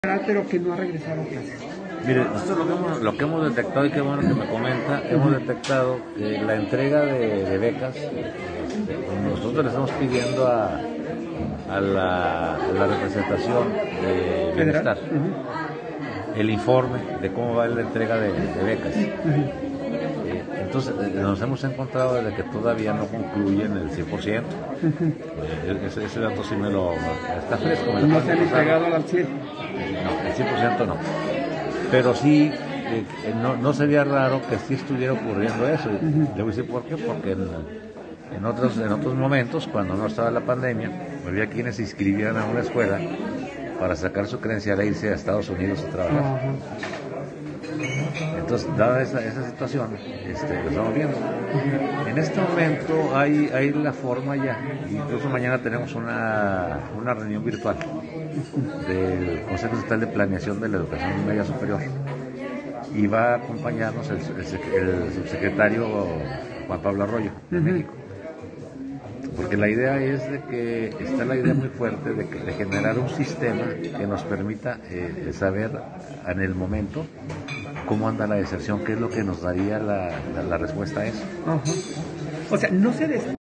Pero que no ha regresado a clases. Mire, nosotros lo que hemos detectado, y qué bueno que me comenta, hemos detectado que la entrega de becas, nosotros le estamos pidiendo a la representación de Bienestar el informe de cómo va la entrega de becas. Entonces nos hemos encontrado de que todavía no concluyen el 100%. Ese dato sí está fresco. No se han entregado al 100%. No, el 100% no. Pero sí, no sería raro que sí estuviera ocurriendo eso. Le voy a decir por qué, porque en otros momentos, cuando no estaba la pandemia, había quienes se inscribían a una escuela para sacar su credencial e irse a Estados Unidos a trabajar. Entonces, dada esa situación, lo estamos viendo. En este momento hay la forma ya, incluso mañana tenemos una reunión virtual del Consejo Estatal de Planeación de la Educación Media Superior, y va a acompañarnos el subsecretario Juan Pablo Arroyo de México, porque la idea es de que está la idea muy fuerte de generar un sistema que nos permita saber en el momento cómo anda la deserción, qué es lo que nos daría la respuesta a eso. O sea, no se